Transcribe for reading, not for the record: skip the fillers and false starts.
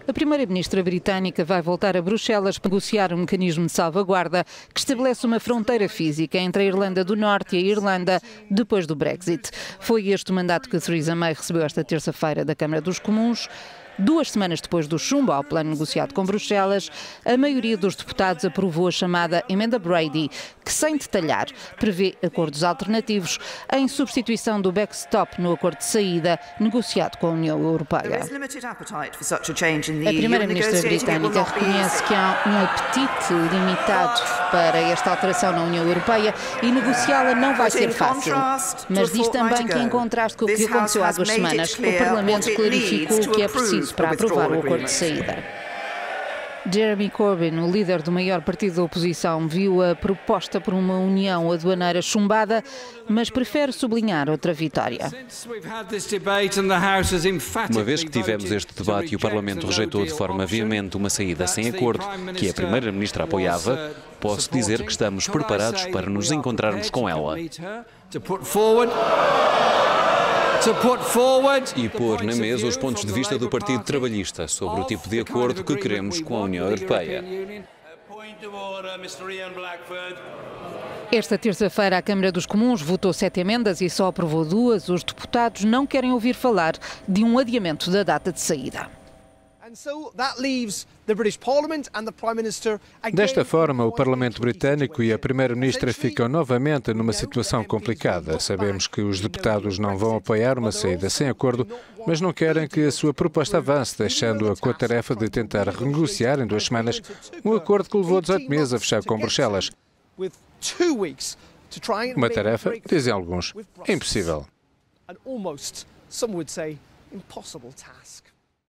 A primeira-ministra britânica vai voltar a Bruxelas para negociar um mecanismo de salvaguarda que estabelece uma fronteira física entre a Irlanda do Norte e a Irlanda depois do Brexit. Foi este o mandato que Theresa May recebeu esta terça-feira da Câmara dos Comuns. 2 semanas depois do chumbo ao plano negociado com Bruxelas, a maioria dos deputados aprovou a chamada Emenda Brady, que, sem detalhar, prevê acordos alternativos em substituição do backstop no acordo de saída negociado com a União Europeia. A primeira-ministra britânica reconhece que há um apetite limitado para esta alteração na União Europeia e negociá-la não vai ser fácil. Mas diz também que, em contraste com o que aconteceu há 2 semanas, o Parlamento clarificou o que é preciso para aprovar o acordo de saída. Jeremy Corbyn, o líder do maior partido da oposição, viu a proposta por uma união aduaneira chumbada, mas prefere sublinhar outra vitória. Uma vez que tivemos este debate e o Parlamento rejeitou de forma veemente uma saída sem acordo, que a Primeira-Ministra apoiava, posso dizer que estamos preparados para nos encontrarmos com ela e pôr na mesa os pontos de vista do Partido Trabalhista sobre o tipo de acordo que queremos com a União Europeia. Esta terça-feira, a Câmara dos Comuns votou 7 emendas e só aprovou 2. Os deputados não querem ouvir falar de um adiamento da data de saída. Desta forma, o Parlamento Britânico e a Primeira-Ministra ficam novamente numa situação complicada. Sabemos que os deputados não vão apoiar uma saída sem acordo, mas não querem que a sua proposta avance, deixando-a com a tarefa de tentar renegociar em 2 semanas um acordo que levou 18 meses a fechar com Bruxelas. Uma tarefa, dizem alguns, impossível.